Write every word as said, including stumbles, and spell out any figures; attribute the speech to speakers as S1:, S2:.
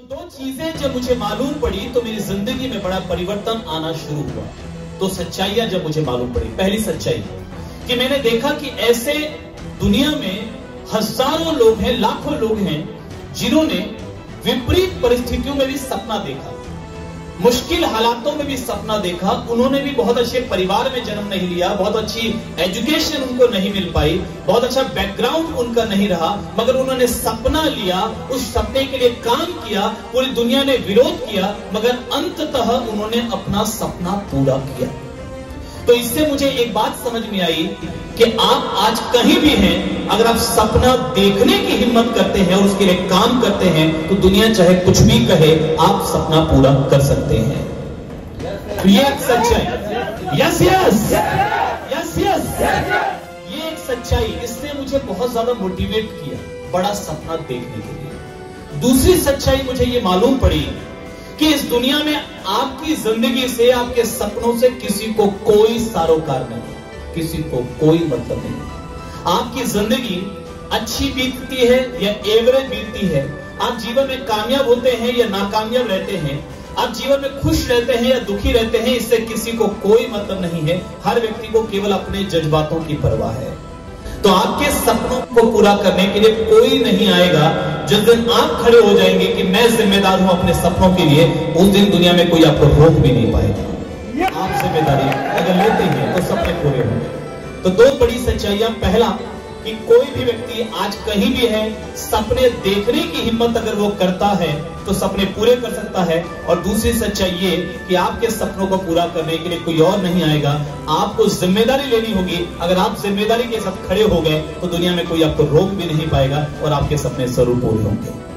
S1: दो चीजें जब मुझे मालूम पड़ी तो मेरी जिंदगी में बड़ा परिवर्तन आना शुरू हुआ। दो सच्चाइयां जब मुझे मालूम पड़ी। पहली सच्चाई कि मैंने देखा कि ऐसे दुनिया में हजारों लोग हैं, लाखों लोग हैं जिन्होंने विपरीत परिस्थितियों में भी सपना देखा, मुश्किल हालातों में भी सपना देखा। उन्होंने भी बहुत अच्छे परिवार में जन्म नहीं लिया, बहुत अच्छी एजुकेशन उनको नहीं मिल पाई, बहुत अच्छा बैकग्राउंड उनका नहीं रहा, मगर उन्होंने सपना लिया, उस सपने के लिए काम किया, पूरी दुनिया ने विरोध किया, मगर अंततः उन्होंने अपना सपना पूरा किया। तो इससे मुझे एक बात समझ में आई कि आप आज कहीं भी हैं, अगर आप सपना देखने की हिम्मत करते हैं और उसके लिए काम करते हैं तो दुनिया चाहे कुछ भी कहे, आप सपना पूरा कर सकते हैं। तो ये एक सच्चाई, यस यस यस यस ये एक सच्चाई, इसने मुझे बहुत ज्यादा मोटिवेट किया बड़ा सपना देखने के लिए। दूसरी सच्चाई मुझे ये मालूम पड़ी कि इस दुनिया में आपकी जिंदगी से, आपके सपनों से किसी को कोई सरोकार नहीं, किसी को कोई मतलब नहीं। आपकी जिंदगी अच्छी बीतती है या एवरेज बीतती है, आप जीवन में कामयाब होते हैं या नाकामयाब रहते हैं, आप जीवन में खुश रहते हैं या दुखी रहते हैं, इससे किसी को कोई मतलब नहीं है। हर व्यक्ति को केवल अपने जज्बातों की परवाह है। तो आपके सपनों को पूरा करने के लिए कोई नहीं आएगा। जिस दिन आप खड़े हो जाएंगे कि मैं जिम्मेदार हूं अपने सपनों के लिए, उस दिन दुनिया में कोई आपको रोक भी नहीं पाएगा। आप जिम्मेदारी अगर लेते हैं तो सपने पूरे होंगे। तो दो बड़ी सच्चाइयां, पहला कि कोई भी व्यक्ति आज कहीं भी है, सपने देखने की हिम्मत अगर वो करता है तो सपने पूरे कर सकता है। और दूसरी सच्चाई ये कि आपके सपनों को पूरा करने के लिए कोई और नहीं आएगा, आपको जिम्मेदारी लेनी होगी। अगर आप जिम्मेदारी के साथ खड़े हो गए तो दुनिया में कोई आपको रोक भी नहीं पाएगा और आपके सपने जरूर पूरे होंगे।